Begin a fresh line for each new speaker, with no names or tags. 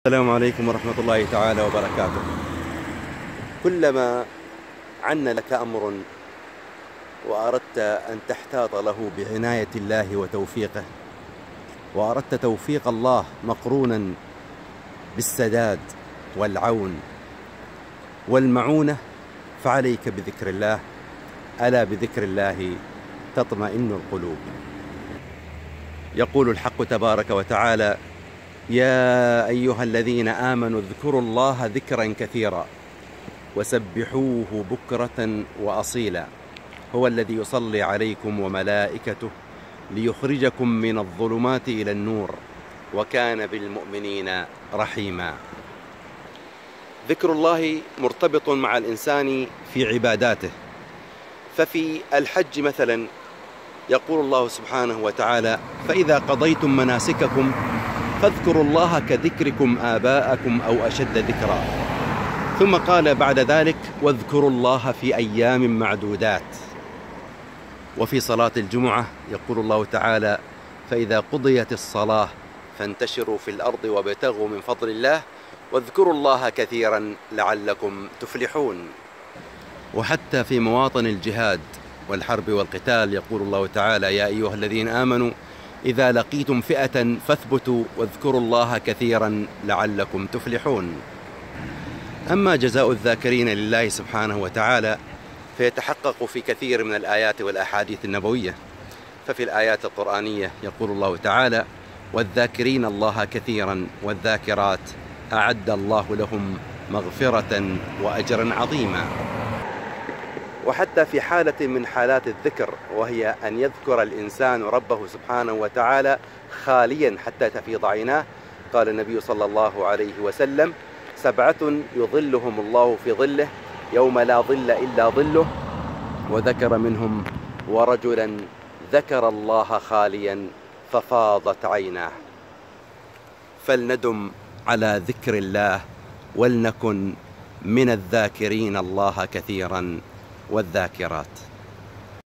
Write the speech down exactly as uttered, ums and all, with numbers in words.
السلام عليكم ورحمة الله تعالى وبركاته. كلما عن لك أمر وأردت أن تحتاط له بعناية الله وتوفيقه، وأردت توفيق الله مقرونا بالسداد والعون والمعونة، فعليك بذكر الله. ألا بذكر الله تطمئن القلوب. يقول الحق تبارك وتعالى: يا أيها الذين آمنوا اذكروا الله ذكرا كثيرا وسبحوه بكرة وأصيلا، هو الذي يصلي عليكم وملائكته ليخرجكم من الظلمات إلى النور وكان بالمؤمنين رحيما. ذكر الله مرتبط مع الإنسان في عباداته، ففي الحج مثلا يقول الله سبحانه وتعالى: فإذا قضيتم مناسككم فاذكروا الله كذكركم آباءكم أو أشد ذكرا. ثم قال بعد ذلك: واذكروا الله في أيام معدودات. وفي صلاة الجمعة يقول الله تعالى: فإذا قضيت الصلاة فانتشروا في الأرض وابتغوا من فضل الله واذكروا الله كثيرا لعلكم تفلحون. وحتى في مواطن الجهاد والحرب والقتال يقول الله تعالى: يا أيها الذين آمنوا إذا لقيتم فئة فاثبتوا واذكروا الله كثيرا لعلكم تفلحون. أما جزاء الذاكرين لله سبحانه وتعالى فيتحقق في كثير من الآيات والأحاديث النبوية. ففي الآيات القرآنية يقول الله تعالى: والذاكرين الله كثيرا والذاكرات أعد الله لهم مغفرة وأجرا عظيما. وحتى في حالة من حالات الذكر، وهي أن يذكر الإنسان ربه سبحانه وتعالى خاليا حتى تفيض عيناه، قال النبي صلى الله عليه وسلم: سبعة يظلهم الله في ظله يوم لا ظل إلا ظله، وذكر منهم: ورجلا ذكر الله خاليا ففاضت عيناه. فلندم على ذكر الله ولنكن من الذاكرين الله كثيرا والذاكرات.